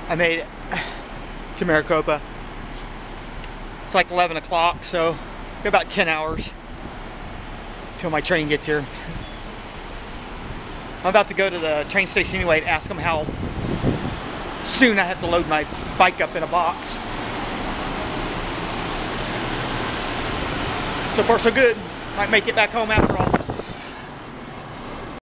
I made it to Maricopa. It's like 11 o'clock, so about 10 hours till my train gets here. I'm about to go to the train station anyway and ask them how soon I have to load my bike up in a box. So far so good. Might make it back home after all.